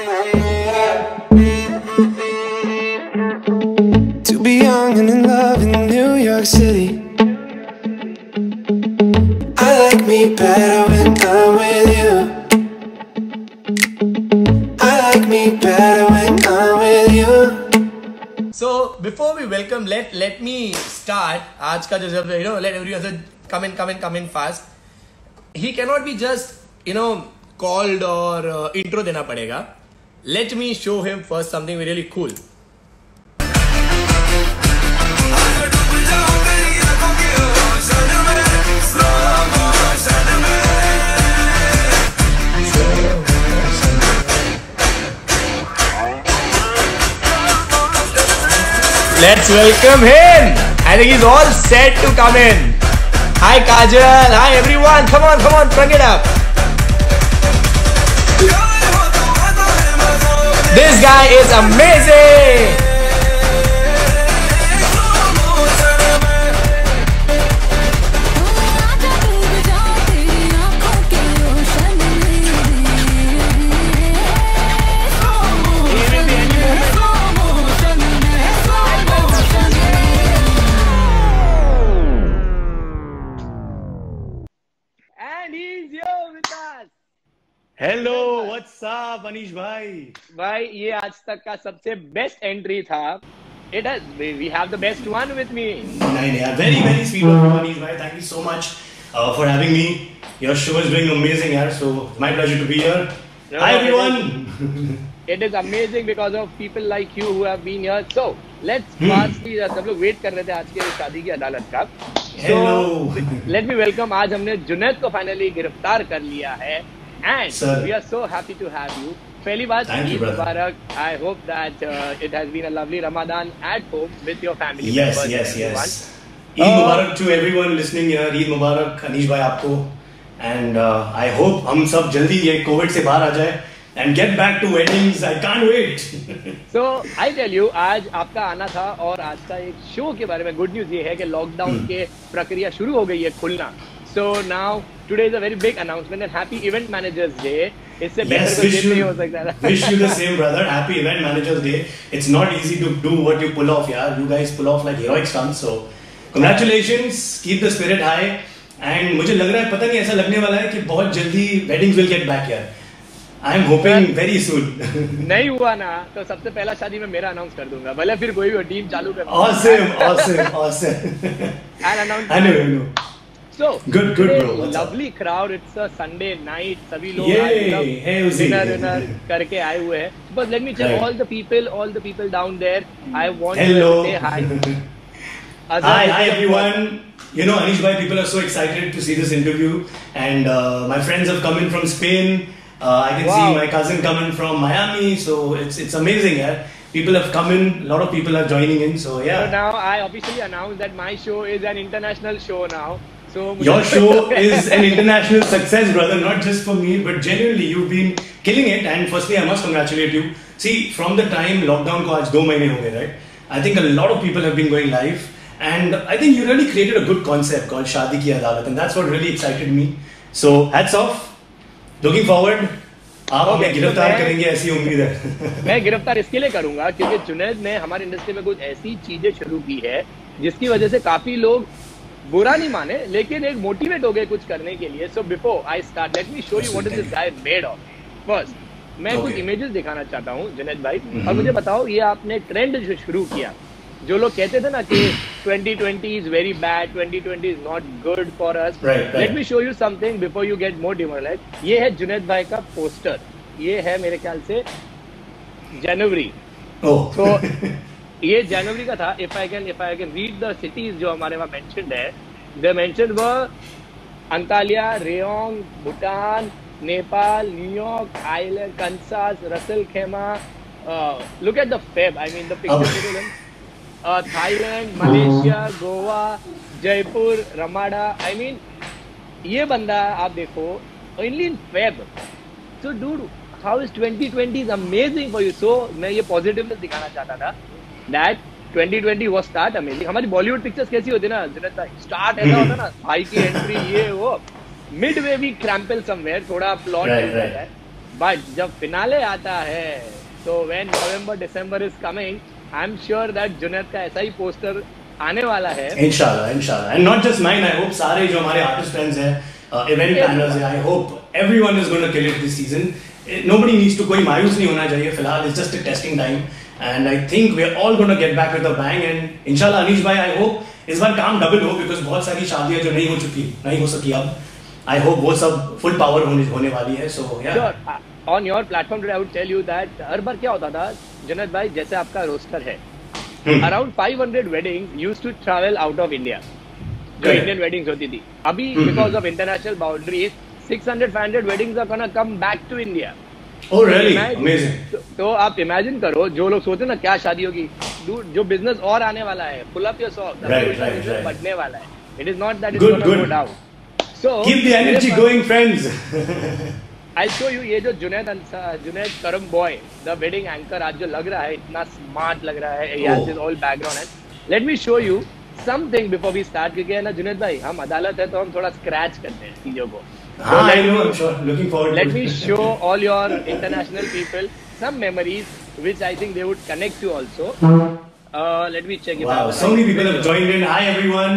To be young and in love in New York City. I like me better when I'm with you. I like me better when I'm with you. So before we welcome, let me start. आज का जो let everyone come in fast. He cannot be just called or intro देना पड़ेगा. Let me show him first something really cool. Let's welcome him. I think he's all set to come in. Hi Kajal. Hi everyone. Come on, bring it up. This guy is amazing. Hello what's up Anish भाई ये आज तक का सबसे best entry था. It has, we have the best one with me. नहीं very very sweet of you Anish भाई. Thank you so much for having me. Your show is doing amazing यार. So my pleasure to be here. Hi everyone. It is amazing because of people like you who have been here. So let's firstly सब लोग wait कर रहे थे आज के शादी की अदालत का. Hello. Let me welcome. आज हमने जुनैद को फाइनली गिरफ्तार कर लिया है. And Sir. we are so happy to have you. पहली बात, Eid Mubarak. I hope that it has been a lovely Ramadan at home with your family. Yes. Eid Mubarak to everyone listening here. Eid Mubarak Anish भाई आपको. And I hope हम सब जल्दी ये Covid से बाहर आ जाए and get back to weddings. I can't wait. So I tell you, आज आपका आना था और आज का एक शो के बारे में गुड न्यूज ये है कि लॉकडाउन के प्रक्रिया शुरू हो गई है खुलना. So now today is a very big announcement and happy Event Managers Day. इससे better कोई दिन नहीं हो सकता. Wish you the same, brother. Happy Event Managers Day. It's not easy to do what you pull off, yeah. You guys pull off like heroic stunts. So congratulations. Keep the spirit high. And मुझे लग रहा है पता नहीं ऐसा लगने वाला है कि बहुत जल्दी weddings will get back here. I am hoping very soon. नहीं हुआ ना तो सबसे पहला शादी में मेरा अनाउंस कर दूंगा. भले फिर कोई भी टीम चालू कर. Awesome. I'll announce. I know. So good bro. What's lovely up? Crowd. It's a Sunday night. सभी लोग dinner करके आए हुए हैं. But let me tell all the people down there. I want to say hi. Hi everyone. You know Anish bhai, people are so excited to see this interview, and my friends have come in from Spain. I can see my cousin coming from Miami. So it's amazing, yeah. People have come in. A lot of people are joining in. So yeah. So now I officially announce that my show is an international show now. So your show is an international success, brother. Not just for me, but genuinely you've been killing it. And firstly, I must congratulate you. See, from the time lockdown को आज 2 महीने हो गए, right? I think a lot of people have been going live, and I think you really created a good concept called शादी की अदालत, and that's what really excited me. So hats off. Looking forward. आप हमें गिरफ्तार करेंगे ऐसी उम्मीद है. मैं गिरफ्तार इसके लिए करूंगा क्योंकि जुनैद ने हमारी इंडस्ट्री में कुछ ऐसी चीजें शुरू की है जिसकी वजह से काफी लोग बुरा नहीं माने लेकिन एक मोटिवेट हो गए कुछ करने के लिए. So before I start let me show you what is this guy made of. First मैं कुछ इमेजेस दिखाना चाहता हूँ जुनैद भाई और मुझे बताओ ये आपने ट्रेंड जो शुरू किया. जो लोग कहते थे ना कि 2020 is very bad, 2020 is not good for us. Let me show you something before you get more demoralized. ये है जुनैद भाई का पोस्टर. ये है मेरे ख्याल से जनवरी. तो ये जनवरी का था. If I can read the cities जो हमारे वहाँ mentioned है. They mentioned were Antalya, Rayong, Bhutan, Nepal, New York, island, Kansas, Ras al Khaimah. Look at the Feb. I mean the picture. Thailand, Malaysia, Goa, Jaipur, Ramada. I mean ये बंदा आप देखो only in Feb. So dude how is 2020 is amazing for you. So मैं ये positiveness दिखाना चाहता था that 2020 was start amazing. हमारी बॉलीवुड पिक्चर्स कैसी होती ना जुनैद भाई, स्टार्ट ऐसा होता ना भाई की एंट्री ये वो, mid way we crumble somewhere, थोड़ा प्लॉट है. बट जब फिनाले आता है तो when November December is coming, I am sure that Junaid का ऐसा ही पोस्टर आने वाला है। इंशाल्लाह इंशाल्लाह, and not just mine, I hope सारे जो हमारे आर्टिस्ट फ्रेंड्स हैं, इवेंट प्लानर्स हैं, I hope everyone is going to kill it this season. Nobody needs to, कोई मायूस नहीं होना चाहिए फिलहाल, it's just a testing time and I think we are all going to get back with a bang and इंशाल्लाह अनीश भाई I hope इस बार काम डबल हो, बिकॉज बहुत सारी शादियां जो नहीं हो सकी अब, आई होप वो सब फुल पावर होने वाली है। So yeah on your platform today I would tell you that हर बार क्या होता था जुनैद भाई, जैसे आपका रोस्टर है around 500 weddings used to travel out of India, जो इंडियन वेडिंग्स होती थी। अभी because of international boundaries 600-500 weddings are gonna come back to India. Oh really amazing. तो आप इमेजिन करो, जो लोग सोचते हैं ना क्या शादी होगी, जो बिजनेस और आने वाला है, पुल अप योर सॉक्स, बढ़ने वाला है। It is not that it's gonna go down, so keep the energy going friends. I show you ये जो Junaid Karam boy the wedding anchor आज जो लग रहा है, इतना स्मार्ट लग रहा है, he has this all background है। Let me show you something before we start, क्योंकि है ना जुनैद भाई, हम अदालत है तो हम थोड़ा स्क्रैच करते हैं चीजों को। हाँ, I know, I'm sure. Looking forward. Let me show all your international people some memories which I think they would connect to also. Let me check. Wow, so many people have joined in. Hi everyone.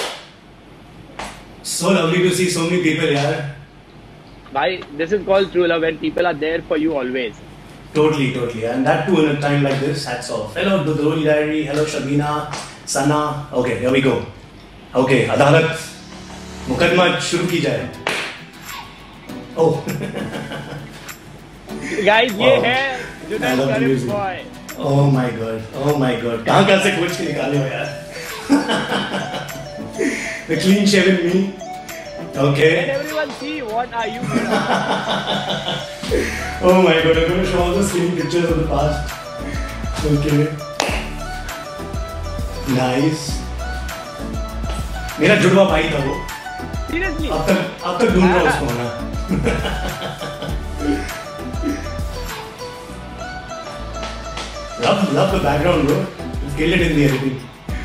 So lovely to see so many people here. Bhai, this is called true love when people are there for you always. Totally, totally. And that too in a time like this, hats off. Hello, Dudroli Diary. Hello, Shabina. Sana. Okay, here we go. Okay, अदालत मुकदमा शुरू की जाए। Oh. Guys, wow. ये है Junaid Karam boy. Oh my god. Oh my god. कहाँ से खोज के निकाले हो यार? The clean shaven me. Okay. Let everyone see what are you doing. Oh my god, I'm going to show all the skinny pictures of the past. Okay. Nice. मेरा जुड़वा भाई था वो। Seriously? अब तक ढूंढ रहा हूँ उसको ना। Love the background, bro. You've killed it in the editing.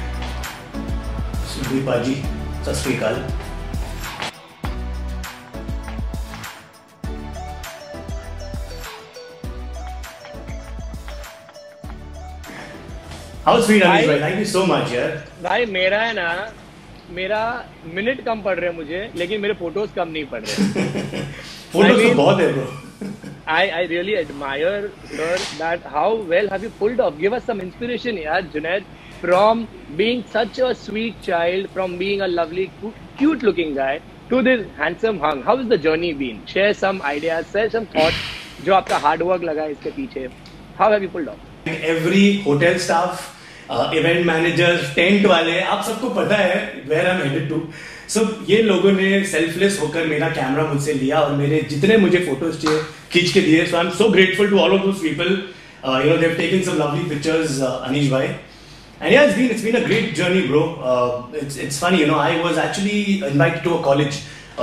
Sudhi Paji, Sat Sri Akal. How sweet, Anish bhai. Thank you so much, यार. भाई मेरा है ना, मेरा मिनट कम पड़ रहे हैं मुझे, लेकिन मेरे फोटोज कम नहीं पड़ रहे। फोटोज तो बहुत है, bro. I really admire, sir, that how well have you pulled off. Give us some inspiration, yaar, Junaid, from being such a sweet child, from being a lovely, cute-looking guy, to this handsome hunk. How has the journey been? Share some ideas, share some thoughts. जो आपका hard work लगा है इसके पीछे. How have you pulled off? Every hotel staff, event managers, tent वाले, आप सबको पता है where I'm headed to. So ये लोगों ने selfless होकर मेरा कैमरा मुझसे लिया और मेरे जितने मुझे फोटोज चाहिए खींच के दिए. So I'm so grateful to all of those people. You know, they've taken some lovely pictures, Anish bhai. And yeah, it's been a great journey, bro. It's funny, you know, I was actually invited to a college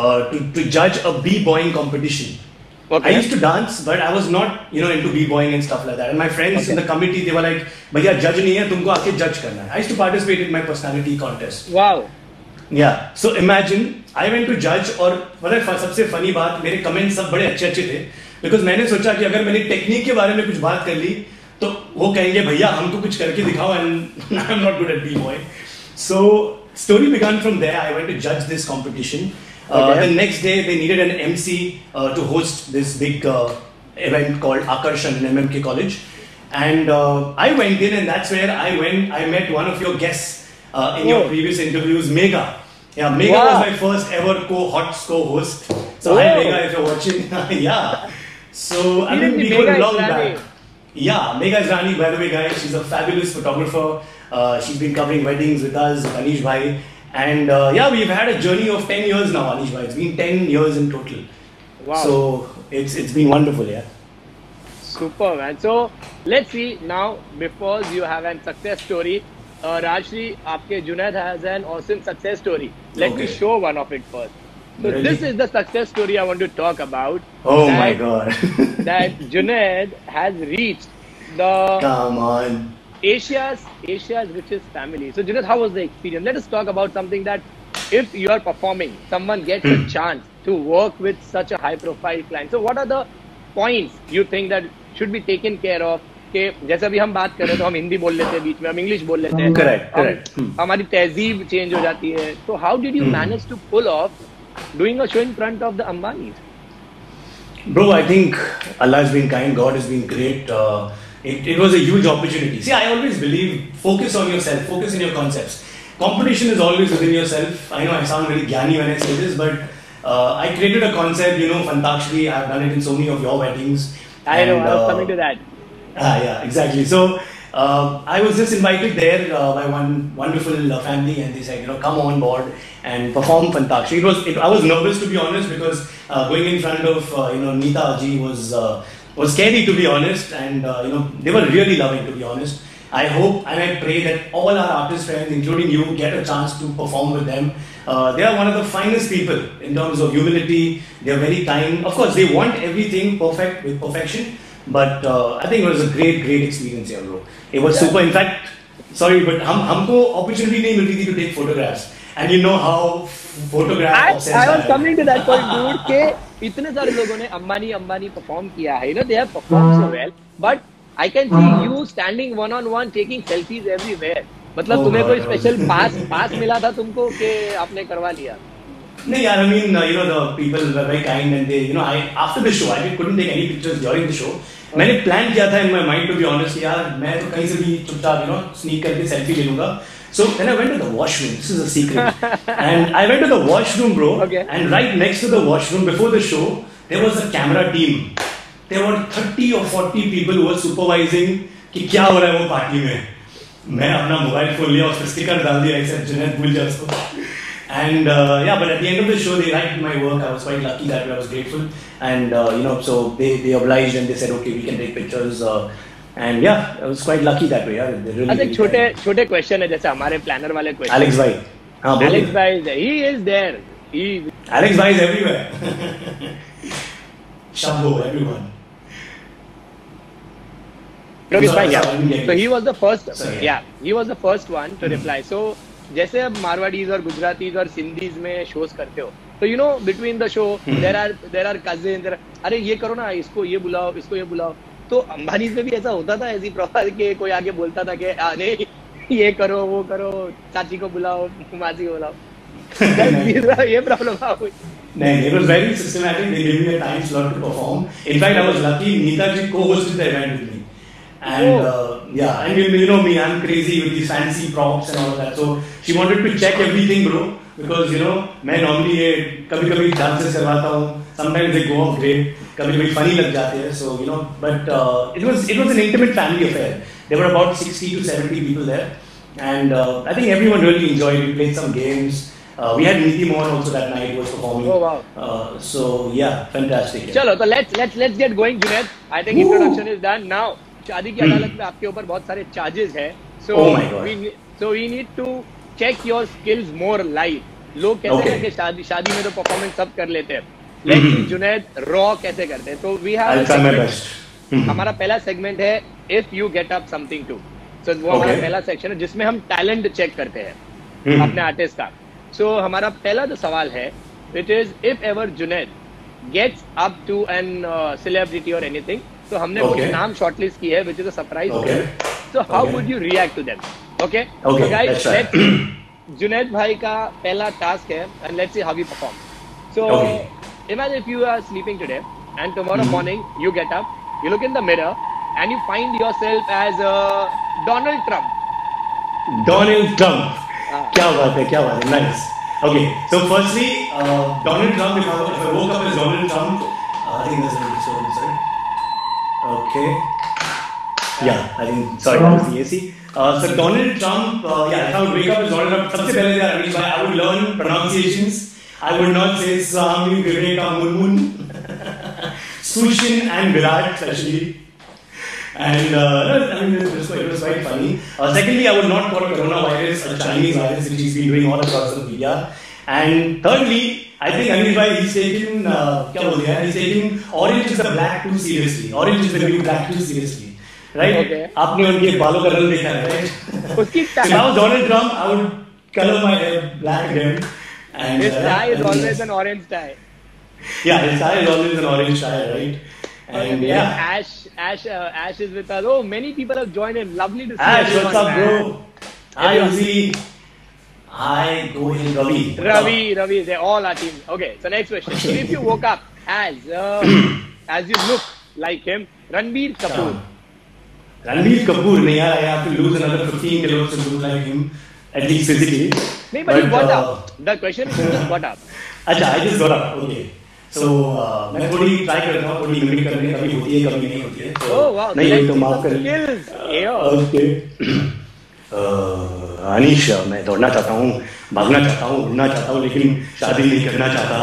to judge a b-boying competition. Okay. I used to dance, but I was not, you know, into b-boying and stuff like that. And my friends in the committee, they were like, "Bhaiya, judge नहीं है, तुमको आके judge करना है." I used to participate in my personality contest. Wow. Yeah. So imagine, I went to judge और पता है सबसे funny बात, मेरे comments सब बड़े अच्छे थे, because मैंने सोचा कि अगर मैंने टेक्निक के बारे में कुछ बात कर ली, तो वो कहेंगे भैया हमको कुछ करके दिखाओ, and I'm not good at b-boy. So story began from there. I went to judge this competition. The next day they needed an MC to host this big event called Akarshan in MMK College, and I went in, and that's where I met one of your guests in your previous interviews, Megha. Yeah, Megha was my first ever co-host. So hi Megha, if you're watching. Yeah. So I mean we go long back. Yeah, Megha Israni, by the way, guys, she's a fabulous photographer. She's been covering weddings with us, with Anish bhai. And yeah, we've had a journey of 10 years now, Anish bhai. It's been 10 years in total. Wow. So it's been wonderful, yeah. Super, man. So let's see now, before you have a success story, Rajshri, आपके Junaid has an awesome success story. Let me show one of it first. So Really? This is the success story I want to talk about. Oh my God. That Junaid has reached the Come on. Asia's richest family. So Junaid, how was the experience? Let us talk about something that if you are performing, someone gets a chance to work with such a high profile client. So what are the points you think that should be taken care of? कि जैसे अभी हम बात कर रहे हैं तो हम हिंदी बोल लेते हैं बीच में, हम इंग्लिश बोल लेते हैं, करेक्ट हमारी तहजीब चेंज हो जाती है. तो how did you manage to pull off doing a show in front of the Ambanis? Bro, I think Allah has been kind, God has been great. It was a huge opportunity. See, I always believe, focus on yourself, focus in your concepts. Competition is always within yourself. I know I sound very gyani when I say this, but I created a concept, Fantakshri. I've done it in so many of your weddings. I know, I was coming to that. Yeah, exactly. So I was just invited there by one wonderful family, and they said, come on board and perform Fantakshri. I was nervous, to be honest, because going in front of Neeta Ji was scary, to be honest, and they were really loving, to be honest. I hope and I pray that all our artist friends, including you, get a chance to perform with them. They are one of the finest people in terms of humility. They are very kind. Of course, they want everything perfect with perfection. But I think it was a great experience here, bro. It was super. In fact, sorry, but हमको opportunity नहीं मिलती थी to take photographs. And you know how photograph obsessed I was coming to that point, dude. कि इतने सारे लोगों ने Ambani perform किया है. They have performed so well. But I can see you standing one on one taking selfies everywhere. मतलब तुम्हें कोई special pass मिला था तुमको कि आपने करवा लिया? No, yeah, I mean, the people were very kind, and they, after the show, I couldn't take any pictures during the show. मैंने plan किया था in my mind, to be honest, यार मैं तो कहीं से भी चुपचाप, sneak करके selfie ले लूँगा. So then I went to the washroom. This is a secret. And I went to the washroom, bro. Okay. And right next to the washroom, before the show, there was a camera team. There were 30 or 40 people who were supervising कि क्या हो रहा है वो party में. मैं अपना mobile खोल लिया, उस पर स्टिकर डाल दिया, except जुनैद भूल जा उसको. And but at the end of the show, they liked my work. I was quite lucky that way. I was grateful, and so they obliged and they said, okay, we can take pictures. And yeah, I was quite lucky that way. Yeah, they really. अच्छा छोटे question है जैसे हमारे planner वाले question. Alex भाई, हाँ बोलिए. Alex भाई, he is there. Alex भाई is everywhere. Shabbo, everyone. Okay, fine. Yeah. So he was the first. Sorry, yeah, he was the first one to reply. So जैसे अब मारवाड़ीज और गुजरातीज और सिंधीज में शोज करते हो तो between the show there are cousin, अरे ये करो ना, इसको ये बुलाओ, इसको ये बुलाओ. तो अंबानीज में भी ऐसा होता था, ऐसी प्रॉपर के कोई आगे बोलता था कि अरे ये करो, वो करो, चाची को बुलाओ, मासी को बुलाओ. ये प्रॉब्लम हुई. नहीं, it was very systematic. They gave me a time slot to perform. In fact, I was lucky. Neeta ji co-hosted the event with me. And and you know me, I'm crazy with these fancy props and all that. So she wanted to check everything, bro, because मैं normally ये कभी-कभी dances करवाता हूँ. Sometimes they go off great, कभी-कभी funny लग जाते हैं. So but it was an intimate family affair. There were about 60 to 70 people there, and I think everyone really enjoyed. We played some games. We had Niti Mohan also that night was performing. Oh wow! So yeah, fantastic. चलो तो let's get going, Junaid. I think introduction is done now. शादी की अदालत में आपके ऊपर बहुत सारे चार्जेस हैं. So we need to check your skills more live. लोग कहते हैं कि शादी में तो परफॉर्मेंस सब कर लेते हैं, लेकिन जुनैद रॉ कैसे करते हैं. तो वी हैव हमारा पहला सेगमेंट है if you get up something to. So वो हमारा पहला सेक्शन है जिसमें हम टैलेंट चेक करते हैं अपने आर्टिस्ट का. सो हमारा पहला जो सवाल है it is if ever Junaid gets up to an celebrity और एनीथिंग. तो हमने कुछ नाम शॉर्टलिस्ट की है which is a surprise. So how would you react to them? Okay so guys, let's Junaid भाई का पहला टास्क है and let's see how you perform. So imagine if you are sleeping today and tomorrow morning you get up, you look in the mirror and you find yourself as Donald Trump. Donald Trump. क्या बात है, nice. Okay, so firstly, Donald Trump, if I woke up as Donald Trump, I think that's a little bit sorry. Okay. Yeah, I think, sorry, that was the AC. So Donald Trump, if I would wake up as Donald Trump, सबसे पहले I would learn pronunciations. I would not say Swami Vivekananda, Sushin and Virat especially. And I mean, it was quite funny. Secondly, I would not call coronavirus a Chinese virus, which he's been doing all across the media. And thirdly, I think Anish bhai, he's taking orange is the black too seriously. Orange is the new black too seriously. Right? Okay. आपने उनके बालों का रंग देखा है, right? So now Donald Trump, I would color my hair black again. And his tie is always an orange tie. Yeah, his tie is always an orange tie, right? And Okay, yeah, Ash is with us. Oh, many people have joined in. Lovely to see Ash, everyone, what's up, man. bro? Hi, Uzi. Hi, Gohil, Ravi. Ravi, they all are team. Okay, so next question. If you woke up as you look like him, Ranbir Kapoor. Ranbir Kapoor, nahi yaar, I have to lose another 15 kilos to look like him, at least physically. No, but you got up. The question is you just got up. अच्छा, I just got up. Okay. So मैं थोड़ी try करता हूँ, थोड़ी mimic करने, कभी होती है, कभी नहीं होती है. Oh wow, नहीं let's तो see माफ some करें. skills. Ayo. Okay. अनीश, मैं दौड़ना चाहता हूँ, भागना चाहता हूँ, उड़ना चाहता हूँ, लेकिन शादी नहीं करना चाहता.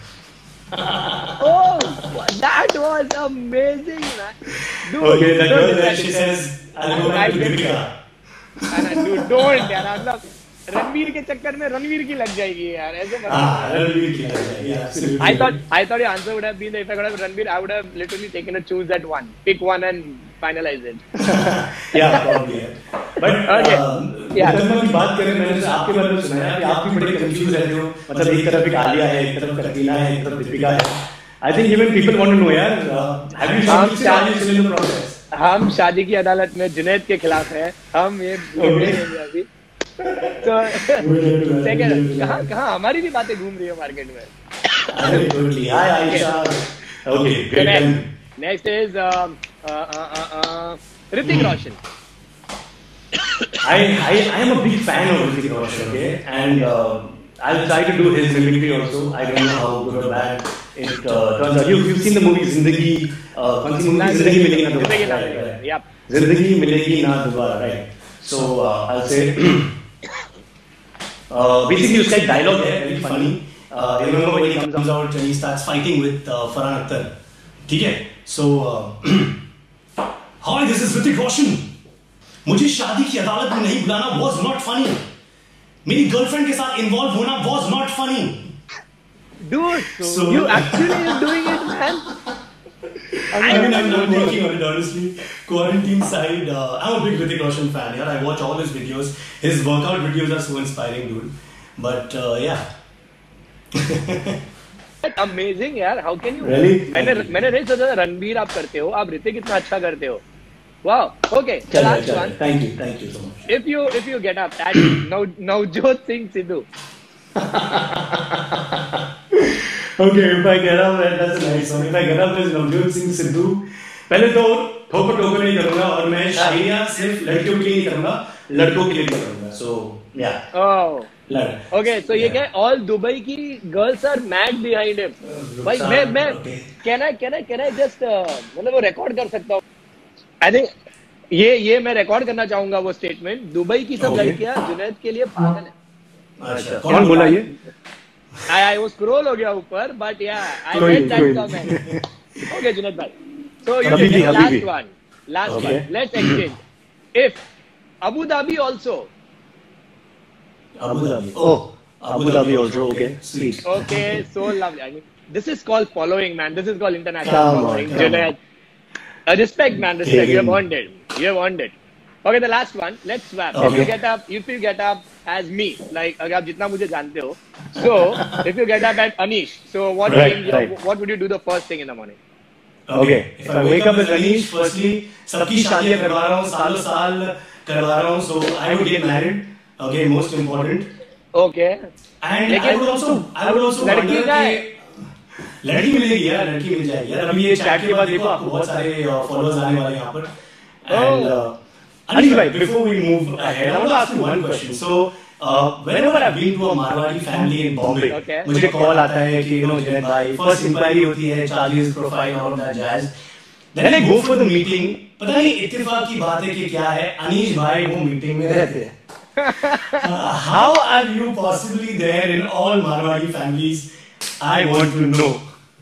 Oh, that was amazing, man. Dude, Okay, that girl dude, there, she says, I'll go back to Deepika. Dude, don't यार, मतलब रणवीर के चक्कर में रणवीर की लग जाएगी यार, ऐसे मत. Ranbir की लग जाएगी, absolutely. I thought your answer would have been if I could have Ranbir, I would have literally taken a choose that one, pick one and finalize it. Yeah, probably. But Okay. Yeah. मुकदमा की बात करें, मैंने आपके बारे में सुना है कि आप भी बड़े कंफ्यूज रहते हो. मतलब एक तरफ एक आलिया है, एक तरफ कटरीना है, एक तरफ दीपिका है. I think even people want to know यार, have you still in the process? हम शादी की अदालत में जुनैद के खिलाफ हैं. हम ये बोलेंगे अभी. तो सेकंड कहाँ हमारी भी बातें घूम रही है मार्केट में. Absolutely. Hi, Aisha. Okay, great. Next is Hrithik Roshan. I am a big fan of Hrithik Roshan, okay, and I'll try to do his mimicry also. I don't know how good or bad it turns out. You've seen the movie Zindagi, कौन सी movie? Zindagi मिलेगी ना दोबारा. Yep. Zindagi मिलेगी ना दोबारा, right? So I'll say basically उसका एक dialogue है, very funny. You remember when he comes out and he starts fighting with Farhan Akhtar, ठीक है? So hi, this is Hrithik Roshan. मुझे शादी की अदालत में नहीं बुलाना was not funny. मेरी गर्लफ्रेंड के साथ इन्वॉल्व होना was not funny. Dude, So- you actually are doing it, man. I mean, I'm not working on it, honestly. Quarantine side, I'm a big Hrithik Roshan fan. Yeah, I watch all his videos. His workout videos are so inspiring, dude. But yeah. Amazing यार, how can you? Really? मैंने नहीं सोचा रणबीर आप करते हो, आप ऋतिक इतना अच्छा करते हो. Wow. Okay. The last one. Thank you so much. If you get up at Navjot Singh Sidhu. Okay, if I get up, that's a nice one. If I get up as Navjot Singh Sidhu, पहले तो ठोकर नहीं करूंगा और मैं शायरियां सिर्फ लड़कियों के लिए नहीं करूंगा, लड़कों के लिए करूंगा. So yeah. Oh. लड़. Okay, so ये क्या है? All Dubai की girls are mad behind him. भाई मैं Okay. can I just मतलब वो रिकॉर्ड कर सकता हूँ? I think ये मैं रिकॉर्ड करना चाहूंगा वो स्टेटमेंट. दुबई की सब Okay. लड़कियां जुनैद के लिए पागल है. अच्छा, कौन बोला ये? I वो स्क्रॉल हो गया ऊपर, but yeah, I कोई read that नहीं. comment. Okay, Junaid bhai. So you Habibi, get Habibi. last Okay. one. Let's exchange. If Abu Dhabi also, Abu Dhabi. Oh, Abu Dhabi also. Okay, sweet. okay, so lovely. I mean, this is called following, man. This is called international Come on, following. come Junaid. Respect, man. Respect. You have Kevin. earned it. You have earned it. Okay, the last one. Let's swap. Okay. If you get up as me, like अगर आप जितना मुझे जानते हो, so if you get up at Anish, so what would you do the first thing in the morning? Okay. If I wake up as Anish, firstly, सबकी शादियां करवा रहा हूँ, सालों साल करवा रहा हूँ, so I would get married. Okay, most important. Okay. And I would also लड़की wonder का है? कि लड़की मिलेगी यार, लड़की मिल जाएगी यार. अभी ये chat के बाद देखो आपको बहुत सारे followers आने वाले हैं यहाँ पर. And Anish bhai, before we move ahead, I want to ask you one question. So, whenever I've been to a Marwari family in Bombay, Okay. मुझे कॉल आता है कि Junaid bhai, first inquiry होती है, Charlie's profile, all of that jazz. Then I go for the meeting. पता नहीं इत्तेफाक की बात है कि क्या है, अनीश भाई वो मीटिंग में रहते हैं. How are you possibly there in all Marwari families? I want to know.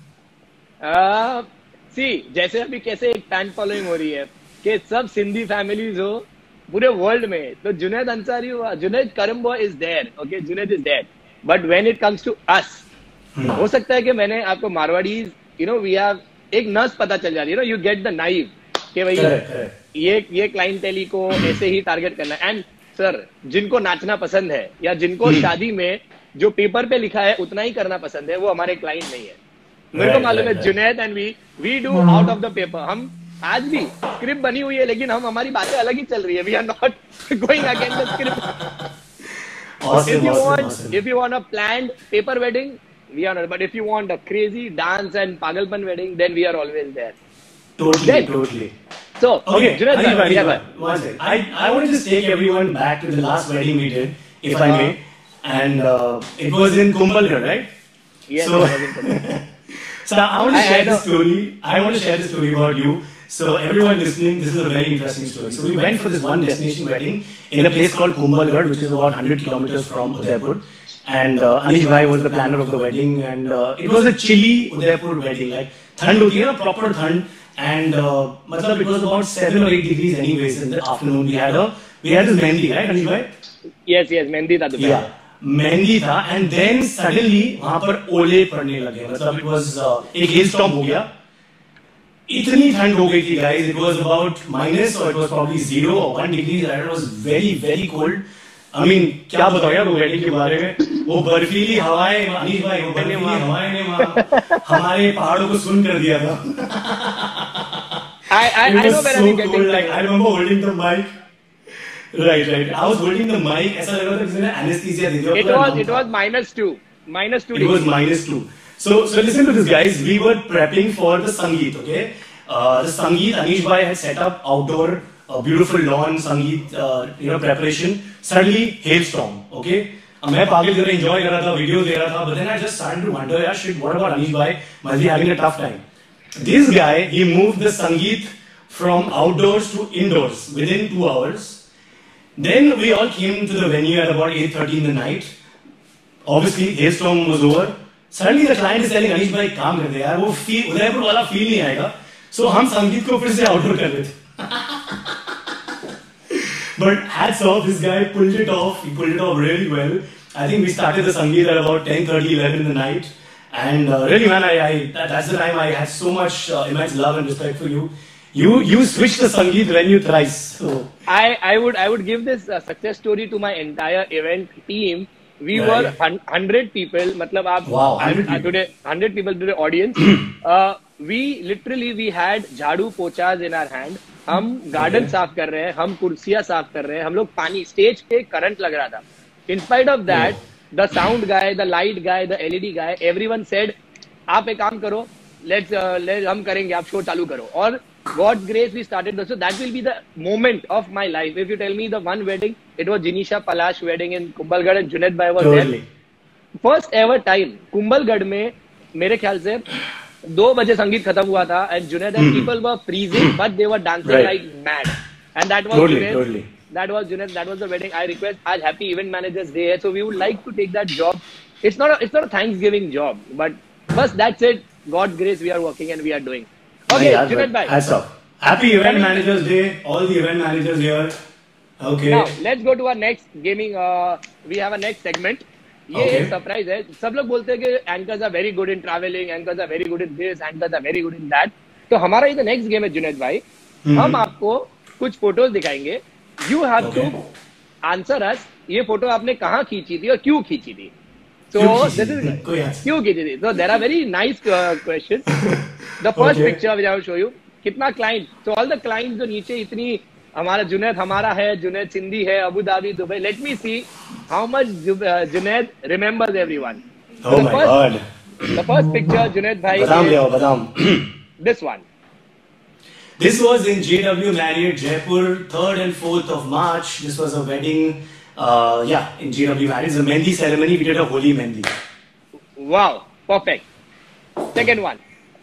See, जैसे अभी कैसे एक फैन फॉलोइंग हो रही है कि सब सिंधी फैमिलीज हो पूरे वर्ल्ड में, तो जुनैद अंसारी हुआ, Junaid Karam boy is there. Okay, Junaid is there, but when it comes to us, हो सकता है कि मैंने आपको मारवाड़ीज, वी हैव एक नर्स पता चल जा रही है, यू गेट द नाइव कि भाई ये क्लाइंटेली को ऐसे ही टारगेट करना है. एंड सर, जिनको नाचना पसंद है या जिनको शादी में जो पेपर पे लिखा है उतना ही करना पसंद है, वो हमारे क्लाइंट नहीं है. मेरे को मालूम है right. Junaid and we do out of the paper. हम आज भी स्क्रिप्ट बनी हुई है लेकिन हम हमारी बातें अलग ही चल रही है. We are not going against the script. If you want a planned paper wedding, we are not. But if you want a crazy dance and pagalpan wedding, then we are always there. Totally. So, Okay, Junaid bhai, Anish yeah, bhai, one second. I want to just take everyone back to the last wedding we did, if I may. And it was in Kumbhalgarh, right? yes, So- it was important. So I want to I share the know. story. I want to share the story about you. So everyone listening, this is a very interesting story. So we went for this one destination wedding in a place called Kumbhalgarh, which is about 100 kilometers from Udaipur. And Anish bhai was the planner of the wedding, and it was a chilly Udaipur wedding. Like thand hoti hai na, proper thand. And matlab it was about 7 or 8 degrees anyways in the afternoon. We had this mehndi, right, Anish bhai? Yes, Mehndi tha Yeah. Mehndi था and then suddenly वहां पर ओले पड़ने लगे. मतलब it was एक hail storm हो गया. इतनी ठंड हो गई थी guys. It was about minus और it was probably 0 or 1 degree. It was very cold. I mean क्या बताओ यार वो वेडिंग के बारे में. वो बर्फीली हवाएं, अनिश भाई, वो बर्फीली हवाएं ने वहां हमारे पहाड़ों को सुन कर दिया था. I know where I'm getting. Like I remember holding the mic. Right. I was holding the mic. ऐसा लग रहा था किसी ने anesthesia दे दिया. It was -2. -2 It was -2. So listen to this, guys. We were prepping for the Sangeet. Okay, the Sangeet. Anish bhai had set up outdoor, beautiful lawn Sangeet, preparation. Suddenly hailstorm. Okay. मैं पागल की तरह enjoy कर रहा था, video दे रहा था. But then I just started to wonder, यार, shit, what about Anish bhai? Must be having a tough time. This guy, he moved the Sangeet from outdoors to indoors within 2 hours. Then we all came to the venue at about 8:30 in the night. Obviously, hailstorm was over. Suddenly the client is telling Anish bhai, काम कर दे यार, वो feel Udaipur वाला feel नहीं आएगा. So हम संगीत को फिर से outdoor कर रहे थे. But hats off, this guy pulled it off. He pulled it off really well. I think we started the Sangeet at about 10:30, 11 in the night. And really, man, that's the time I had so much immense love and respect for you. You switched the Sangeet venue thrice. So. I would give this success story to my entire event team. We Right. were 100 people. मतलब आप Wow, 100 people. today 100 people to the audience. We had jhadu pochas in our hand. हम garden Okay. साफ कर रहे हैं, हम कुर्सियां साफ कर रहे हैं, हम लोग पानी स्टेज पे करंट लग रहा था. In spite of that, the sound guy, the light guy, the LED guy, everyone said, आप एक काम करो, हम करेंगे, आप शो चालू करो. और God's grace, we started. So that will be the moment of my life. If you tell me the one wedding, it was Jinisha Palash wedding in Kumbhalgarh and Junaid bhai was Totally. there. First ever time, Kumbhalgarh में मेरे ख्याल से 2 बजे संगीत खत्म हुआ था and Junaid and people were freezing but they were dancing Right. like mad. And that was Totally, Junaid. totally. That was Junaid. That was the wedding. I request आज Happy Event Managers Day है, so we would like to take that job. It's not a Thanksgiving job, but first that's it. God's grace, we are working and we are doing. Okay, Yeah, Junaid bhai. hats off. Happy Event Managers Day. All the event managers here. Okay. Now let's go to our next gaming. We have a next segment. ये Okay. एक surprise है. सब लोग बोलते हैं कि anchors are very good in travelling, anchors are very good in this, anchors are very good in that. तो हमारा ये नेक्स्ट गेम है जुनैद भाई. हम आपको कुछ फोटोज दिखाएंगे. You have to answer us. ये फोटो आपने कहाँ खींची थी और क्यों खींची थी. So this is कोई answer. क्यों खींची थी. So there are very nice questions. The first Okay. picture which I will show you. कितना client. So all the clients जो नीचे इतनी हमारा जुनैद हमारा है, जुनैद सिंधी है, Abu Dhabi, Dubai. Let me see how much Junaid remembers everyone. So Oh my God. The first picture, Junaid bhai, Badam is le aao, badam. this one. This was in JW Marriott, Jaipur, 3rd and 4th of March. This was a wedding, in JW Marriott. It's a Mehndi ceremony. We did a holy Mehndi. Wow, perfect. Second one.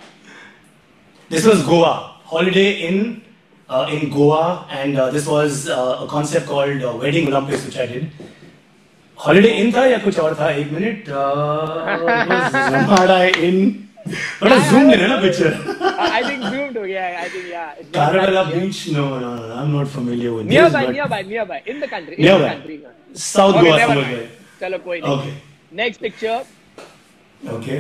This was Goa. Holiday in Goa, and this was a concept called Wedding Olympics, which I did. Holiday Inn था या कुछ और था. एक minute. Ramada Inn. बड़ा zoom in है ना picture. I think zoomed हो गया. I think yeah. it's not Caravella that clear. Beach. No. I'm not familiar with Nearby, this. but- nearby. In the country. Nearby. In the country. South Okay, Goa never समझ mind. गए. चलो कोई नहीं. Okay. Next picture. Okay.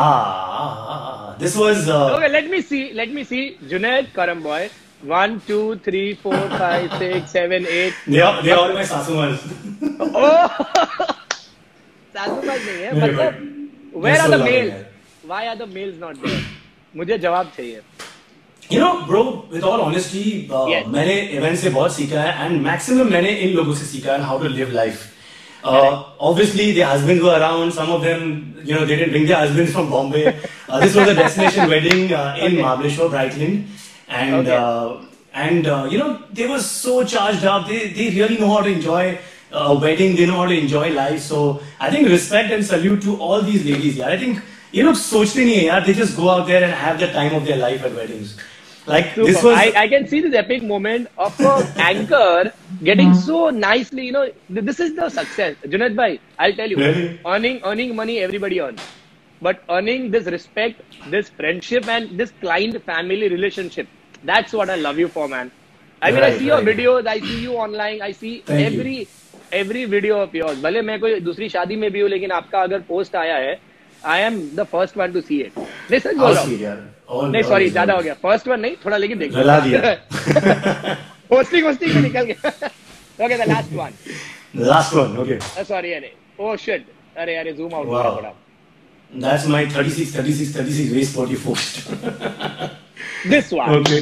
This was. Okay, let me see. Junaid Karamboy. 1, 2, 3, 4, 5, 6, 7, 8. They are all my sasumas. Oh! सासू माँ नहीं है. नहीं, मतलब but where they're are so the lovely, males? man. why are the males not there? मुझे जवाब चाहिए. You know, bro, with all honesty, Yes. मैंने event से बहुत सीखा है and maximum मैंने इन लोगों से सीखा है how to live life. Obviously, their husbands were around. Some of them, you know, they didn't bring their husbands from Bombay. This was a destination wedding in Okay. Mahabaleshwar, Brightland, and you know, they were so charged up. They really know how to enjoy a wedding. They know how to enjoy life. So I think respect and salute to all these ladies. Yeah, I think you know, सोचते नहीं है यार. They just go out there and have the time of their life at weddings. Like Super. this was. I can see this epic moment of an anchor getting so nicely. You know, this is the success. Junaid bhai, I'll tell you, Really? earning money, everybody earns, but earning this respect, this friendship, and this client family relationship. That's what I love you for, man. I mean, I Right, see your right. videos, I see you online, I see Thank you. every video of yours. भले मैं कोई दूसरी शादी में भी हूँ, लेकिन आपका अगर पोस्ट आया है, I am the first one to see it. नहीं सच बोल रहा हूँ. यार. All- नहीं all सॉरी is ज्यादा well. हो गया. फर्स्ट वन नहीं, थोड़ा लेकिन देखो. गला दिया. पोस्टिंग में निकल गया. Okay, the last one. The last one, okay. Sorry अरे. Oh shit. अरे zoom out Wow. थोड़ा. That's my 36 waist 40 post. This one. Okay.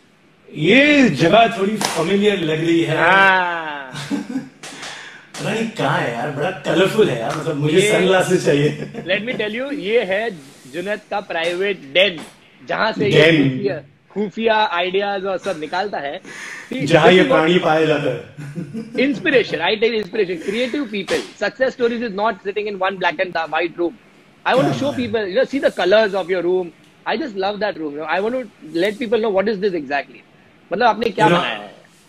ये जगह थोड़ी familiar लग रही है. हाँ. पता नहीं कहाँ है यार. बड़ा कलरफुल है यार. मतलब मुझे ये- सनग्लासेस चाहिए. Let me tell you, ये है जुनैद का प्राइवेट den, जहाँ से Den. ये खुफिया आइडियाज और सब निकालता है. जहाँ ये प्राणी पाया जाता है. Inspiration. I tell you, inspiration. Creative people. Success stories is not sitting in one black and white room. I want to show people, you know, see the colors of your room. I just love that room. You know, I want to let people know what is this exactly. मतलब आपने क्या You know, बनाया है?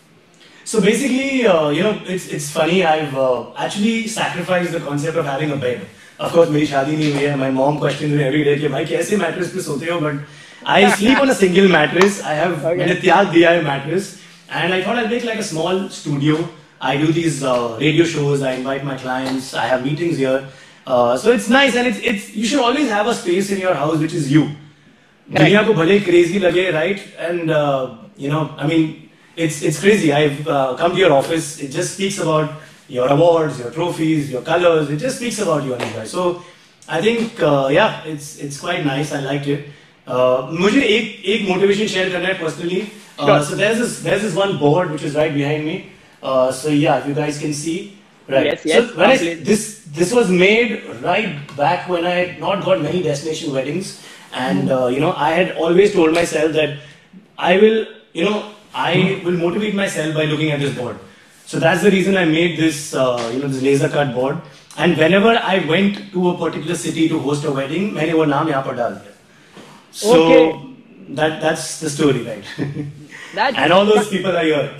So basically, you know, it's funny. I've actually sacrificed the concept of having a bed. Of course, मेरी शादी नहीं हुई है. My mom questions me every day कि भाई कैसे mattress पे सोते हो? But I sleep on a single mattress. I have मैंने त्याग दिया है mattress. And I thought I'd make like a small studio. I do these radio shows. I invite my clients. I have meetings here. So it's nice, and it's you should always have a space in your house which is you. दुनिया को भले crazy लगे, right? And you know, I mean, it's crazy. I've come to your office. It just speaks about your awards, your trophies, your colors. It just speaks about you, Anish bhai. So I think yeah, it's quite nice. I liked it. मुझे एक motivation share करना है personally. So there's this one board which is right behind me. So yeah, if you guys can see, right? Yes, yes, So when complete. this was made right back when I had not got many destination weddings, and you know, I had always told myself that I will, you know, I will motivate myself by looking at this board. So that's the reason I made this, you know, this laser cut board. And whenever I went to a particular city to host a wedding, मैंने वो नाम यहाँ पर डाल दिया. So Okay. that's the story, right? That's, And all those people are here.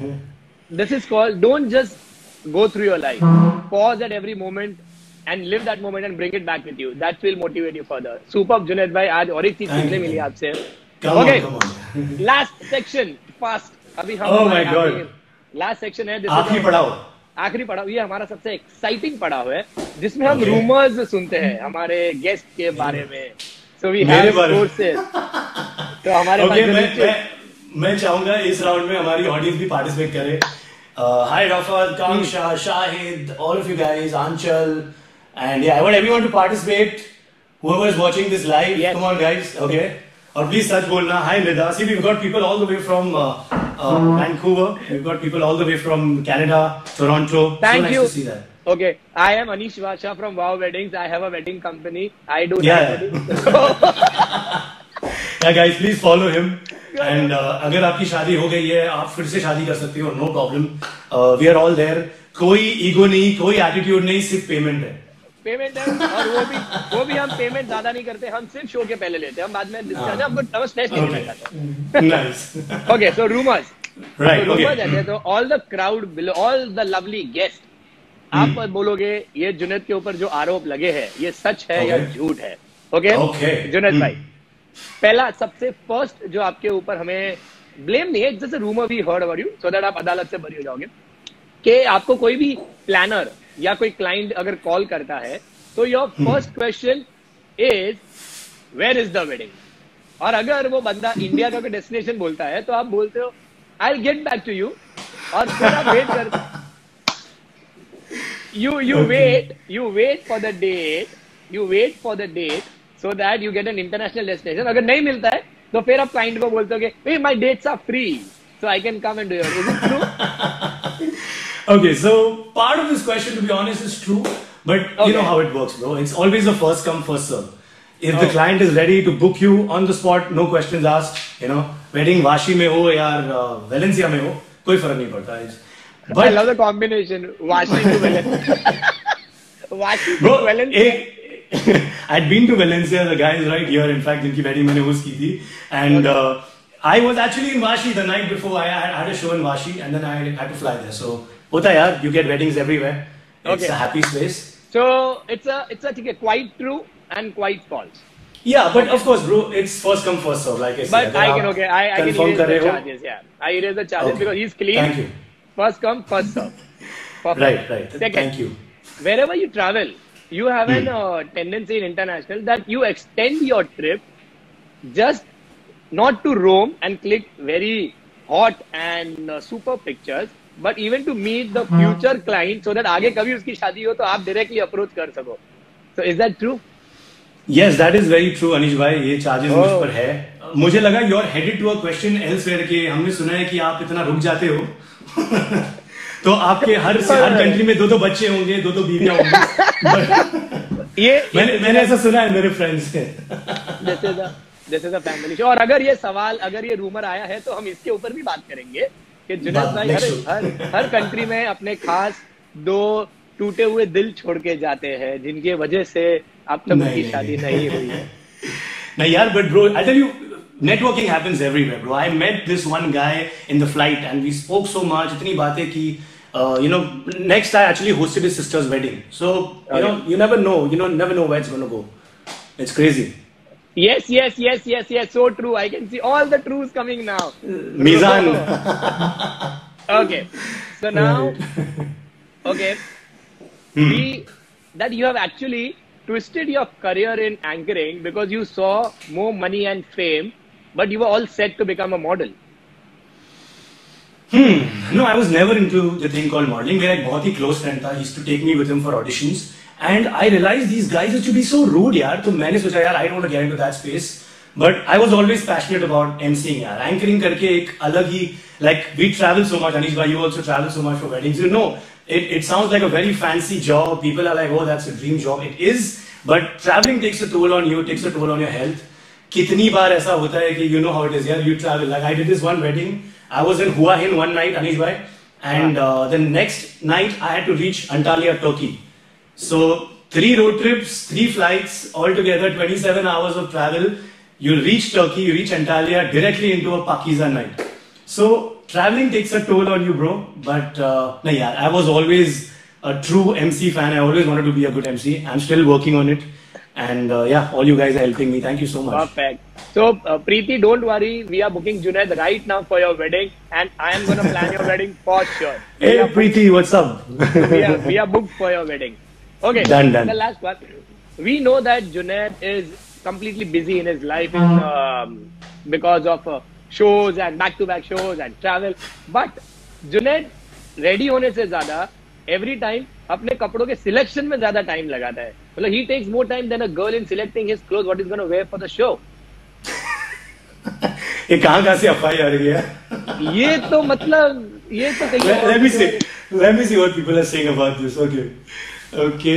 this is called, don't just go through your life. Pause at every moment and live that moment and bring it back with you. That will motivate you further. Superb, Junaid bhai. आज और एक चीज Thank सीखने you. मिली आपसे. Come Okay. on, come on. Last section, fast. अभी हम Oh my God. Last section है. आखिरी पड़ाव. आखिरी पड़ाव. ये हमारा सबसे एक्साइटिंग पड़ाव है, जिसमें हम Okay. रूमर्स सुनते हैं हमारे गेस्ट के बारे में. So we मेरे have बारे में. sources. तो हमारे Okay, पास मैं चाहूंगा इस राउंड में हमारी ऑडियंस भी पार्टिसिपेट करे. Hi Rafat, Kangsha, Shahid, all of you guys, Anchal, and yeah, I want everyone to participate. Whoever is watching this live, Yes. come on guys, okay? Or please सच बोलना. Hi Nida, see we've got people all the way from Vancouver. We've got people all the way from Canada, Toronto. Thank so nice you. to see that. Okay, I am Anish Vasha from Wow Weddings. I have a wedding company. I do Yeah. weddings. Yeah guys, please follow him. And अगर आपकी शादी हो गई है, आप फिर से शादी कर सकते हो, no problem. We are all there. कोई ईगो नहीं, कोई एटीट्यूड नहीं, सिर्फ पेमेंट है. पेमेंट है, और वो भी हम पेमेंट ज्यादा नहीं करते. हम सिर्फ शो के पहले लेते हैं. हम बाद में डिस्कस हमको स्ट्रेस नहीं लेना चाहते. Nice. Okay, so rumors. Right, तो okay. rumors ऐसे हैं, तो all the crowd below, all the lovely guests, आप बोलोगे ये जुनैद के ऊपर जो आरोप लगे हैं, ये सच है या Okay. झूठ है. Okay? Okay. जुनैद भाई, पहला सबसे फर्स्ट जो आपके ऊपर हमें ब्लेम नहीं है, जैसे रूमर भी heard about you, so that आप अदालत से बरी हो जाओगे, कि आपको कोई भी प्लानर या कोई क्लाइंट अगर कॉल करता है, तो your first question is where is the wedding. और अगर वो बंदा इंडिया का कोई डेस्टिनेशन बोलता है, तो आप बोलते हो I will get back to you, और फिर आप वेट कर you wait for the date, so that you get an international destination. अगर नहीं मिलता है तो फिर आप client को बोलते हो कि hey, my dates are free, so I can come and do it. Is it true? Okay, so part of this question, to be honest, is true, but you know how it works, bro. It's always a first come, first serve. If the client is ready to book you on the spot, no questions asked, you know, wedding Vashi में हो या Valencia में हो, कोई फर्क नहीं पड़ता. But I love the combination, Vashi to Valencia. Vashi to Valencia. I'd been to Valencia, the guy is right here, in fact, जिनकी wedding मैंने host की थी, and I was actually in Vashi the night before. I had a show in Vashi, and then I had to fly there. So, होता है यार, you get weddings everywhere. It's a happy space. So it's a quite true and quite false. Yeah, but of course, bro, it's first come first serve, like I said. But I can erase the charges. Yeah, I erase the charges because he's clean. Thank you. First come, first serve. Perfect. Right. Second, Thank you. Wherever you travel, you have a tendency in international that you extend your trip just not to roam and click very hot and super pictures, but even to meet the future client so that आगे कभी उसकी शादी हो तो आप directly approach कर सको. So is that true? Yes, that is very true, Anish bhai. ये charges मुझ पर है. मुझे लगा you are headed to a question elsewhere कि हमने सुना है कि आप इतना रुक जाते हो. तो आपके हर कंट्री में दो बच्चे होंगे, दो बीवियां होंगी. मैंने ऐसा सुना है मेरे फ्रेंड्स से. जैसे द फैमिली शो. और अगर ये रूमर आया है तो हम इसके ऊपर भी बात करेंगे कि जुनैद भाई हर कंट्री में अपने खास दो टूटे हुए दिल छोड़ के जाते हैं जिनकी वजह से अब तक उनकी शादी नहीं हुई है. नहीं यार, but bro, I tell you, networking happens everywhere, bro. I met this one guy in the flight and we spoke so much, इतनी बातें की. You know, next I actually hosted his sister's wedding. So, you know, you never know where it's going to go. It's crazy. Yes. So true. I can see all the truths coming now. Mizan. Okay. So now, okay. That you have actually twisted your career in anchoring because you saw more money and fame, but you were all set to become a model. No, I was never into the thing called modeling. मेरा एक बहुत ही close friend था. He used to take me with him for auditions. And I realized these guys used to be so rude, यार. तो मैंने सोचा यार, I don't want to get into that space. But I was always passionate about emceeing, यार. Anchoring करके एक अलग ही, like we travel so much. Anish bhai, you also travel so much for weddings. You know, it sounds like a very fancy job. People are like, oh, that's a dream job. It is. But traveling takes a toll on you. Takes a toll on your health. कितनी बार ऐसा होता है कि you know how it is, यार. You travel. Like I did this one wedding. I was in Hua Hin one night, Anish bhai, and the next night I had to reach Antalya, Turkey. So 3 road trips, 3 flights, altogether 27 hours of travel. You reach Turkey, you reach Antalya, directly into a Pakiza night. So traveling takes a toll on you, bro. But no, yeah, I was always a true MC fan. I always wanted to be a good MC. I'm still working on it. And yeah, all you guys are helping me. Thank you so much. Perfect. So, Preeti, don't worry. We are booking Junaid right now for your wedding. And I am going to plan your wedding for sure. Hey, Preeti, what's up? we are booked for your wedding. Okay. Done. The last one. We know that Junaid is completely busy in his life because of shows and back-to-back shows and travel. But Junaid, ready होने से ज़्यादा every time अपने कपड़ों के selection में ज्यादा time लगाता है. मतलब he takes more time than a girl in selecting his clothes what he's going to wear for the show. ये कहाँ से अफवाह आ रही है? ये तो मतलब ये तो कहीं let me see what people are saying about this. Okay,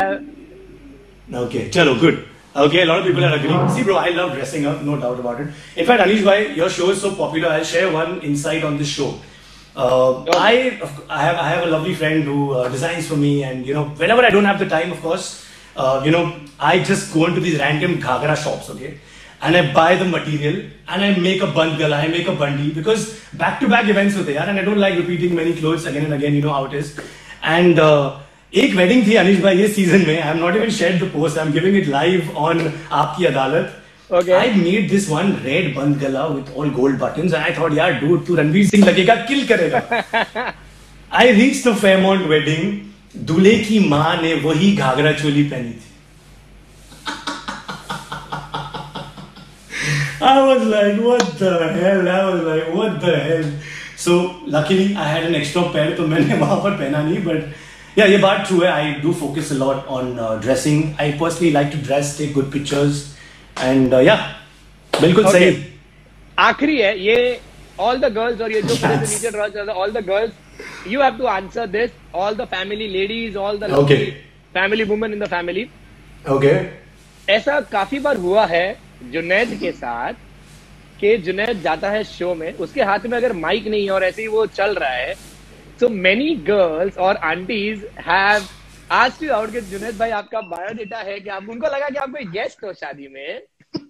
chalo, good. Okay, a lot of people are agreeing. See, bro, I love dressing up, no doubt about it. In fact, Anish bhai, your show is so popular. I'll share one insight on this show. I have a lovely friend who designs for me, and you know, whenever I don't have the time, of course, you know, I just go into these random ghagra shops, okay, and I buy the material and I make a band gala, I make a bandi, because back-to-back events होते हैं, and I don't like repeating many clothes again and again. You know how it is. And एक wedding थी अनिश भाई ये season में. I have not even shared the post. I'm giving it live on आपकी अदालत. Okay. I made this one red band gala with all gold buttons, and I thought, यार, dude, तू रणवीर सिंह लगेगा, kill करेगा. I reached the Fairmont wedding. दूल्हे की माँ ने वही घाघरा चोली पहनी थी. I was like, what the hell? So luckily I had an extra pair, तो मैंने वहाँ पर पहना नहीं. But Yeah, ये बात true है. I do focus a lot on dressing. I personally like to dress, take good pictures, and yeah, बिल्कुल Okay. सही. आखिरी है ये, all the girls और ये जो पूरे से नीचे ड्रॉ चल रहा है, all the girls, you have to answer this. All the family ladies, all the lovely Okay. family women in the family. Okay. ऐसा काफी बार हुआ है जुनैद के साथ कि जुनैद जाता है शो में, उसके हाथ में अगर माइक नहीं है और ऐसे ही वो चल रहा है, so many girls और aunties have asked you out कि जुनैद भाई आपका बायोडेटा है कि आप, उनको लगा कि आप कोई गेस्ट हो शादी में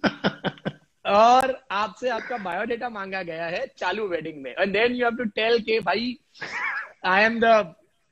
और आपसे आपका बायोडेटा मांगा गया है चालू वेडिंग में, and then you have to tell कि भाई आई एम द.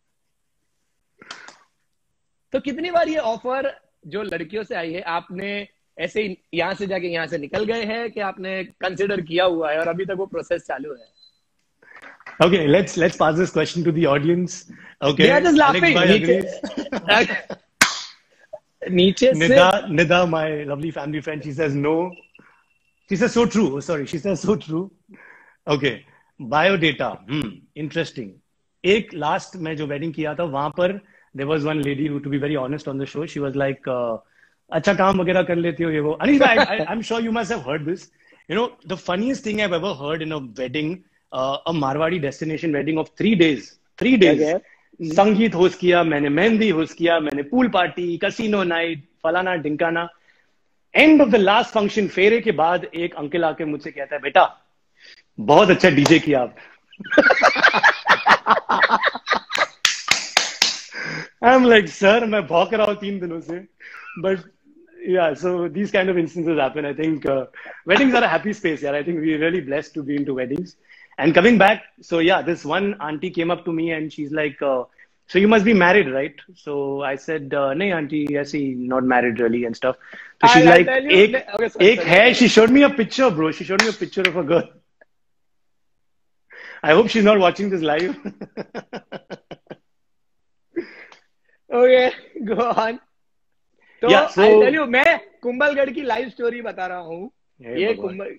तो कितनी बार ये ऑफर जो लड़कियों से आई है आपने ऐसे ही यहाँ से जाके यहाँ से निकल गए हैं कि आपने कंसिडर किया हुआ है और अभी तक वो प्रोसेस चालू है? Okay, let's pass this question to the audience. Okay. They are just laughing. Alex bhai agrees. नीचे से Nida, my lovely family friend, she says no. She says so true. Oh, sorry, she says so true. Okay, biodata. Interesting. एक last मैं जो wedding किया था वहां पर there was one lady who, to be very honest on the show, she was like, अच्छा काम वगैरह कर लेती हो ये वो. Anish bhai, I'm sure you must have heard this. You know, the funniest thing I've ever heard in a wedding, a Marwadi destination wedding of 3 days. 3 days. Okay. Sangeet host किया मैंने, मेहंदी होस्ट किया मैंने, पूल पार्टी, कसिनो नाइट, फलाना ढिंकाना. End of the last function, फेरे के बाद एक अंकल आके मुझसे कहता है, बेटा बहुत अच्छा डीजे किया आप. आई एम लाइक सर मैं भौंक रहा हूँ 3 दिनों से. But yeah, so these kind of instances happen. I think weddings are a happy space. Yeah, I think we're really blessed to be into weddings. And coming back, so yeah, this one auntie came up to me and she's like, so you must be married, right? So I said, nahi auntie, ऐसी not married really and stuff. So she's like, एक है, she showed me a picture, bro. She showed me a picture of a girl. I hope she's not watching this live. Okay, go on. तो Yeah, so- I'll tell you, मैं कुंभलगढ़ की live story बता रहा हूँ. ये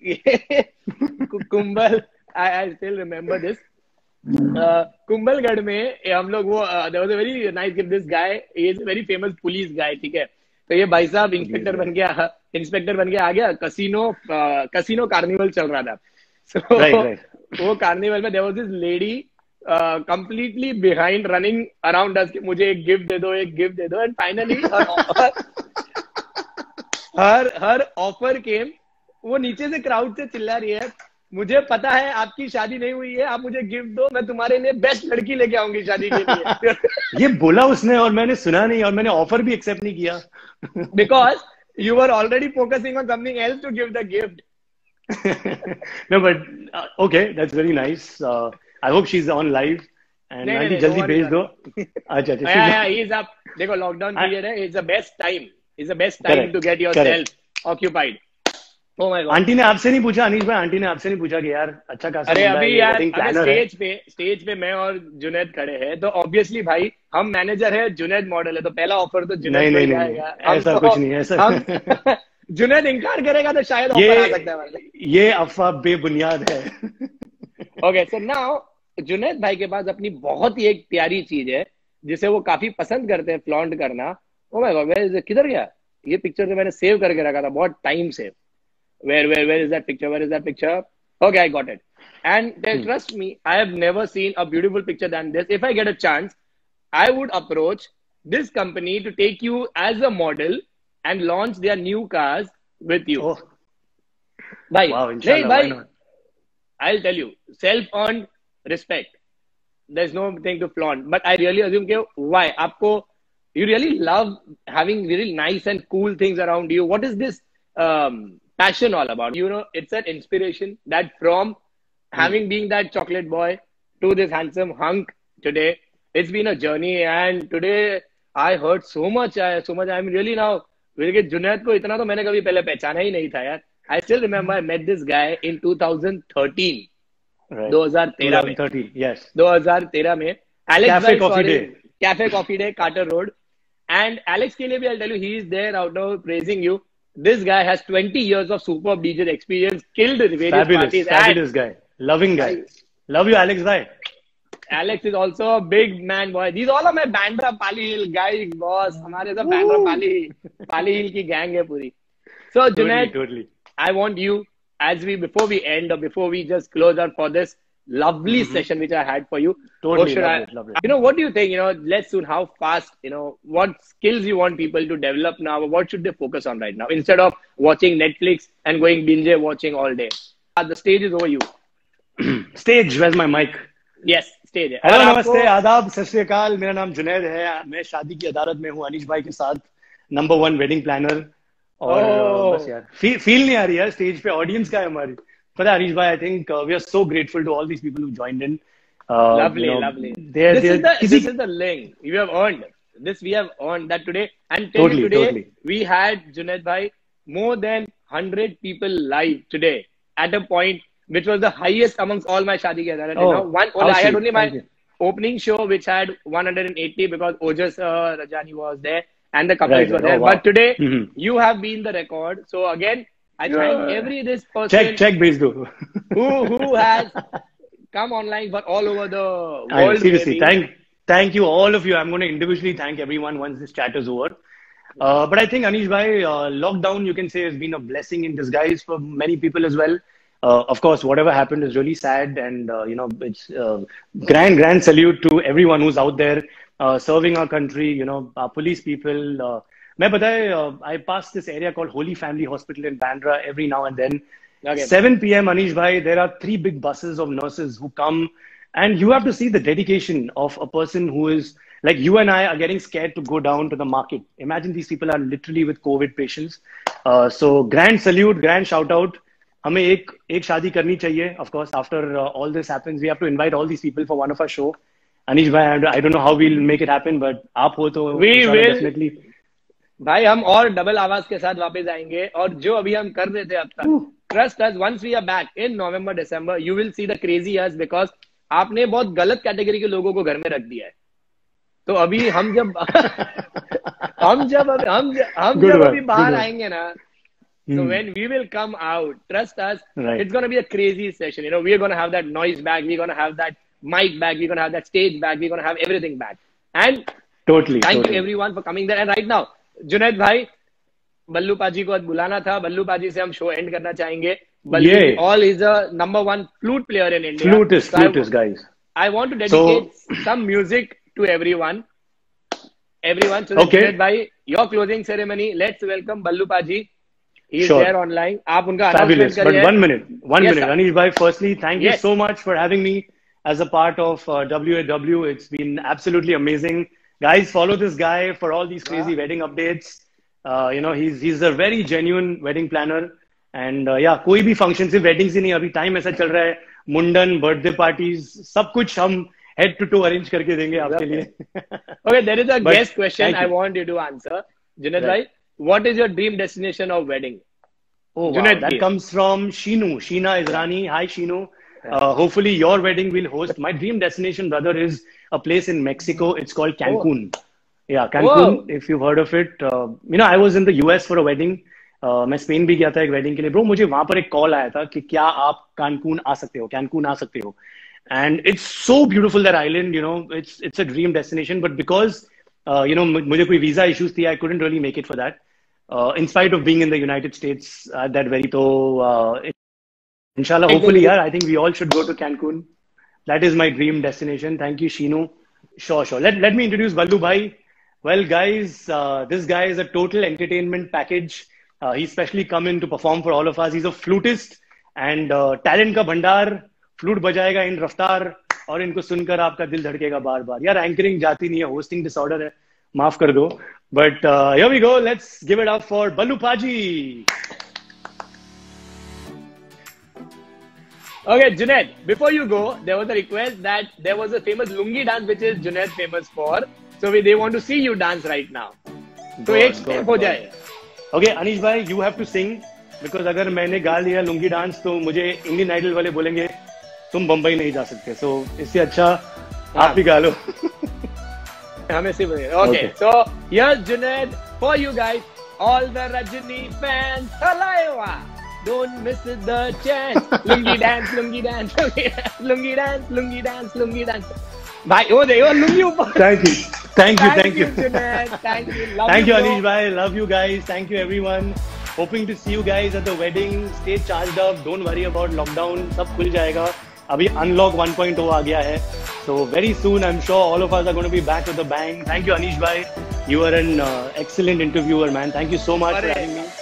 Kumbhal I still remember this. Kumbhalgarh में हम लोग वो there was a very nice gift. This guy is a very famous police guy, ठीक है. तो ये भाई साहब इंस्पेक्टर बन के आ गया. कसिनो कार्निवल चल रहा था. So Right. वो कार्निवल में there was this lady completely behind running around us कि मुझे एक गिफ्ट दे दो, and finally her offer came. वो नीचे से क्राउड से चिल्ला रही है, मुझे पता है आपकी शादी नहीं हुई है, आप मुझे गिफ्ट दो, मैं तुम्हारे लिए बेस्ट लड़की लेके आऊंगी शादी के लिए. ये बोला उसने और मैंने सुना नहीं और मैंने ऑफर भी एक्सेप्ट नहीं किया. Because you were already focusing on something else to give the gift. No, but okay, that's very nice. I hope she's on live. And नहीं, आंटी नहीं, जल्दी don't भेज worry दो. about अच्छा Yeah, he's up. देखो lockdown period है, it's the best time. It's the best time Correct, to get yourself occupied. Oh my God. Aunty ने आपसे नहीं पूछा अनीश भाई, आंटी ने आपसे नहीं पूछा कि यार अच्छा खासा अरे बंदा है, अभी ये यार wedding अगर planner है. स्टेज पे मैं और जुनैद खड़े हैं तो ऑब्वियसली भाई हम मैनेजर है, जुनैद मॉडल है, तो पहला ऑफर तो जुनैद को ही नहीं, आएगा. ऐसा कुछ नहीं है, ऐसा जुनैद इनकार करेगा तो शायद ऑफर आ सकता है हमारे. ये अफवाह बेबुनियाद है. ओके, सो नाउ जुनैद भाई के पास अपनी बहुत ही एक प्यारी चीज है जिसे वो काफी पसंद करते हैं फ्लॉन्ट करना. ओ माय गॉड, किधर गया ये पिक्चर? तो मैंने सेव करके रखा था बहुत टाइम से. Where is that picture? Where is that picture? Okay, I got it. And trust me, I have never seen a beautiful picture than this. If I get a chance, I would approach this company to take you as a model and launch their new cars with you. Oh, Bhai, wow, nahi, inshallah, bhai, why not? I'll tell you, self-earned respect. There's no thing to flaunt. But I really assume कि why? आपको, you really love having really nice and cool things around you. What is this passion all about? You know, it's an inspiration that from having being that chocolate boy to this handsome hunk today, it's been a journey. And today I heard so much. I'm really now. Junaid को इतना तो मैंने कभी पहले पहचाना ही नहीं था यार. I still remember I met this guy in 2013. Right. 2013 में. 2013, yes. 2013 में Alex Cafe भाई, Coffee sorry, Day. Cafe Coffee Day, Carter Road. And Alex के लिए भी I'll tell you, he is there out now praising you. This guy has 20 years of superb DJ experience, killed various Fabulous, parties. fabulous guy. Loving guy. Love you, Alex bhai. Alex is also a big man boy. These all are my Bandra Pali Hill guys, boss. हमारे सब Bandra Pali Hill की gang है पूरी. So Junaid, totally. I want you, before we end or before we just close out for this lovely session which I had for you. Totally, love it. You know, what do you think? You know, let's soon, how fast, you know, what skills you want people to develop now? What should they focus on right now instead of watching Netflix and going binge watching all day? The stage is over you. Stage, where's my mic? Yes, stage है. Hello, namaste, adaab, सत श्री अकाल. मेरा नाम जुनैद है. मैं शादी की अदालत में हूँ अनीश भाई के साथ, नंबर 1 वेडिंग प्लानर. और बस यार फील नहीं आ रही है स्टेज पे ऑडियंस का है हमारी. पता है अनीश भाई, I think we are so grateful to all these people who joined in. Lovely. This is the link you have earned. We have earned that today. And today we had Junaid bhai more than 100 people live today at a point which was the highest amongst all my Shadi Ki Adalat. I had only my opening show which had 180 because Ojas Rajani was there and the couples were there. Wow. But today you have been the record. So again, I thank this person check base do who has come online for all over the world. Seriously, thank you all of you. I'm going to individually thank everyone once this chat is over. But I think Anish bhai, lockdown you can say has been a blessing in disguise for many people as well. Of course, whatever happened is really sad, and you know, it's grand salute to everyone who's out there serving our country. You know, our police people. मैं पता है, I pass this area called Holy Family Hospital in Bandra every now and then. 7 p.m. Anish bhai, there are 3 big buses of nurses who come, and you have to see the dedication of a person who is like you and I are getting scared to go down to the market. Imagine these people are literally with COVID patients. So grand salute, grand shout out. हमें एक शादी करनी चाहिए. Of course, after all this happens, we have to invite all these people for one of our show. Anish bhai, I don't know how we'll make it happen, but आप हो तो we will definitely. भाई हम और double आवाज के साथ वापस आएंगे, और जो अभी हम कर रहे थे अब तक, trust us, once we are back in November, December, you will see the crazy us because आपने बहुत गलत कैटेगरी के लोगों को घर में रख दिया है. तो अभी हम जब अभी बाहर आएंगे ना, so when we will come out, trust us, it's going to be a crazy session. You know, we are going to have that noise back, we're going to have that mic back, we're going to have that stage back, we're going to have everything back. And thank you everyone for coming there. And right now, Junaid भाई, बल्लू पाजी को बुलाना था. बल्लू पाजी से हम show and करना चाहेंगे. Ballu all is a number 1 flute player in India. Flutist, guys. I want to dedicate some music to everyone. So Junaid bhai, your closing ceremony. Let's welcome Ballu Paji. He is there online. आप उनका announcement करिए. But one minute. Anish bhai, firstly, thank you so much for having me as a part of WAW. It's been absolutely amazing. Guys, follow this guy for all these crazy wedding updates. You know, he's a very genuine wedding planner. And कोई भी function सिर्फ weddings ही नहीं, अभी time ऐसा चल रहा है, मुंडन, birthday parties, सब कुछ हम head to toe arrange करके देंगे आपके लिए. Okay, there is a guest question I want you to answer. Junaid bhai, what is your dream destination of wedding? Oh, wow. That comes from Sheenu. Sheena Israni. Hi, Sheenu. Hopefully your wedding will host. My dream destination, brother, is a place in Mexico. It's called Cancun. Yeah, Cancun, if you've heard of it. You know, I was in the US for a wedding. मैं Spain भी गया था एक wedding के लिए. Bro, मुझे वहां पर एक कॉल आया था कि क्या आप कैनकून आ सकते हो. And it's so beautiful that island. You know, it's a dream destination, but because you know मुझे कोई वीजा इश्यूज थी, I couldn't really make it for that in spite of being in the United States at that very inshallah, hopefully, I think we all should go to Cancun. That is my dream destination. Thank you, Sheenu. Sure. Let me introduce Ballu bhai. Well, guys, this guy is a total entertainment package. He's specially come in to perform for all of us. He's a flutist and talent का भंडार. Flute बजाएगा इन रफ्तार, और इनको सुनकर आपका दिल धड़केगा बार बार. यार, anchoring जाती नहीं है, होस्टिंग डिसऑर्डर है, माफ कर दो. But here we go. Let's give it up for Ballu Paji. Okay, Junaid, before you go, there was a request that there was a famous lungi dance which is Junaid famous for. So they want to see you dance right now. So एक step हो जाए. Okay, Anish bhai, you have to sing because अगर मैंने गा लिया lungi dance तो मुझे Indian idol वाले बोलेंगे तुम बम्बई नहीं जा सकते. So इससे अच्छा आप ही गा लो. Okay, so here's Junaid for you guys, all the Rajini fans. Halaiwa. don't miss the chance. Lungi dance, lungi dance, lungi dance, lungi dance, lungi dance, lungi dance. भाई वो देखो लुंगी ऊपर. Thank you. Thank you. Thank you. Junaid. Thank you. Love Thank you, bro. Anish bhai. Love you guys. Thank you, everyone. Hoping to see you guys at the wedding. Stay charged up. Don't worry about lockdown. सब खुल जाएगा. अभी unlock 1.0 आ गया है. So very soon, I'm sure all of us are going to be back with a bang. Thank you, Anish bhai. You are an excellent interviewer, man. Thank you so much for having me.